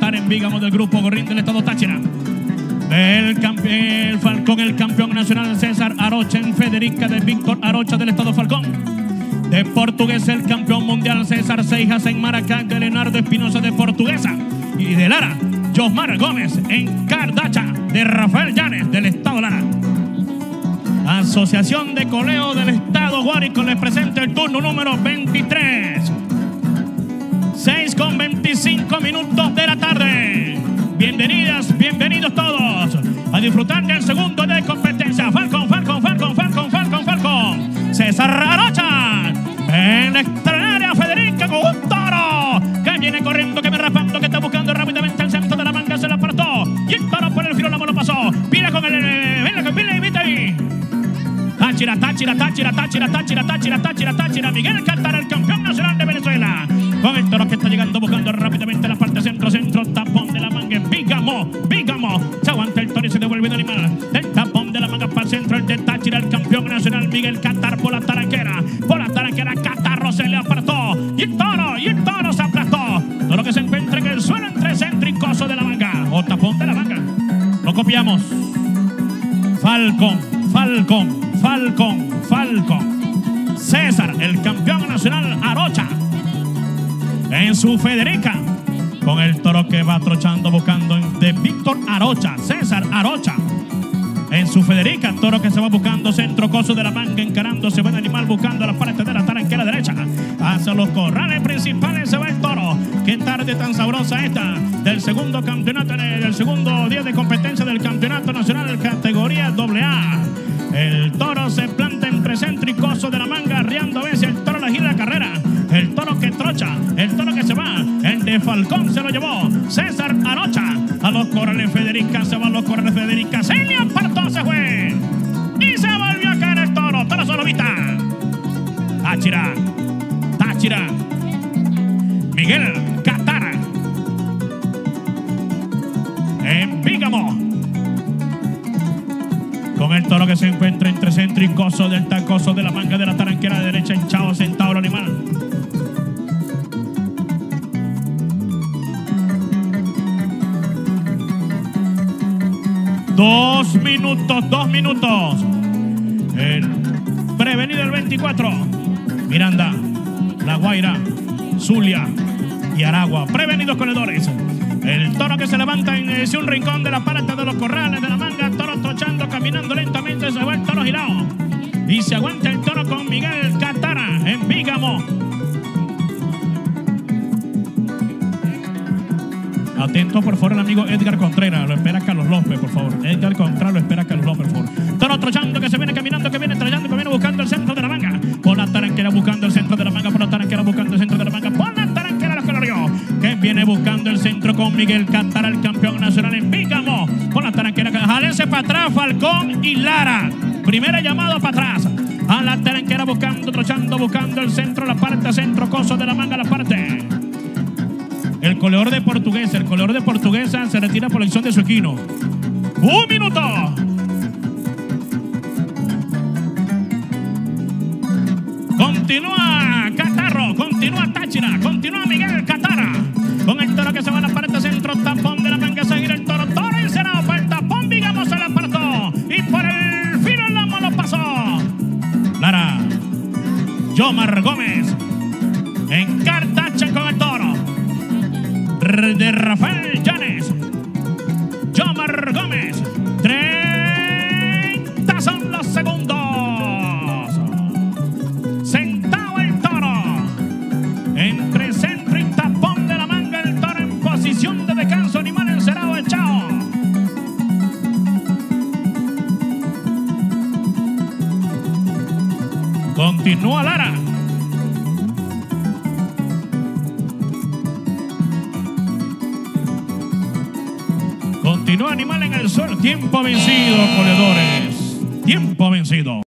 Catar en Vígamo del grupo Gorrín del estado Táchira. El Falcón, el campeón nacional César Arocha en Federica de Víctor Arocha del estado Falcón. De Portuguesa el campeón mundial César Seijas en Maracán de Leonardo Espinosa de Portuguesa. Y de Lara, Josmar Gómez en Cardacha de Rafael Llanes del estado Lara. Asociación de Coleo del estado Guárico les presenta el turno número 23. 6:25 minutos de la tarde. Bienvenidas, bienvenidos todos a disfrutar del segundo de competencia. Falcón, Falcón, Falcón, Falcón, Falcón, Falcón. César Arocha en la extraordinaria Federica con un toro que viene corriendo, que viene rapando, que está buscando rápidamente el centro de la manga, se la apartó. Y el toro por el filo la mano pasó. Mira con el invita ahí. Táchira, Táchira, Táchira, Táchira, Táchira, Táchira, Táchira, Táchira. Miguel Catar, el campeón nacional de Venezuela. Con el toro que está llegando, buscando rápidamente la parte centro, tapón de la manga en Vígamo, Vígamo. Se aguanta el toro y se devuelve el animal. Del tapón de la manga para el centro, el de Táchira, el campeón nacional Miguel Catar por la taranquera. Por la taranquera, Catarro se le apartó. Y el toro se aplastó. Toro que se encuentra en el suelo entre centro y coso de la manga. O tapón de la manga. Lo copiamos. Falcón, Falcón, Falcón, Falcón. César, el campeón nacional Arocha en su Federica, con el toro que va trochando buscando de Víctor Arocha, César Arocha en su Federica, toro que se va buscando centro coso de la manga, encarando se va el animal buscando la parte de la taranquera derecha hacia los corrales principales. Se va el toro. Qué tarde tan sabrosa esta del segundo campeonato, del segundo día de competencia del campeonato nacional categoría AA. El toro se planta entre centro y coso de la manga, arriando a veces el toro la gira la carrera. El toro que trocha, el toro que se va, el de Falcón se lo llevó César Arocha a los corrales Federica, se van los corrales Federica, se le apartó, se fue y se volvió a caer el toro, toro solo vista. Táchira, Táchira, Miguel Catar en Vígamo, con el toro que se encuentra entre centro y coso del tacoso de la manga de la taranquera derecha, hinchado, sentado el animal. Dos minutos. El prevenido el 24. Miranda, La Guaira, Zulia y Aragua. Prevenidos corredores. El toro que se levanta en un rincón de la parte de los corrales de la manga. Toro trochando, caminando lentamente. Se va el toro girado. Y se aguanta el toro con Miguel Catara en Vígamo. Atento por favor el amigo Edgar Contreras, lo espera Carlos López, por favor. Edgar Contreras lo espera Carlos López, por favor. Toro trochando que se viene caminando, que viene trayendo, que viene buscando el centro de la manga. Por la taranquera buscando el centro de la manga, por la taranquera buscando el centro de la manga, por la taranquera la colorió. Que viene buscando el centro con Miguel Catar, el campeón nacional en Vígamo. Por la taranquera, jálense para atrás Falcón y Lara. Primera llamada para atrás. A la taranquera buscando, trochando, buscando el centro, la parte centro, coso de la manga, la parte. El coleador de Portuguesa se retira por elección de su equino. ¡Un minuto! Continúa Catarro, continúa Táchira, continúa Miguel Catara. Con el toro que se va a la parte centro, tapón de la manga, seguir el toro, toro encerrado para el tapón, digamos, se la apartó. Y por el filo el lomo lo pasó. Lara, Josmar Gómez en Cartacha con el toro. De Rafael Llanes, Josmar Gómez, 30 son los segundos. Sentado el toro, entre centro y tapón de la manga, el toro en posición de descanso, animal encerado, echado. Continúa Lara. Continúa animal en el suelo. Tiempo vencido, corredores. Tiempo vencido.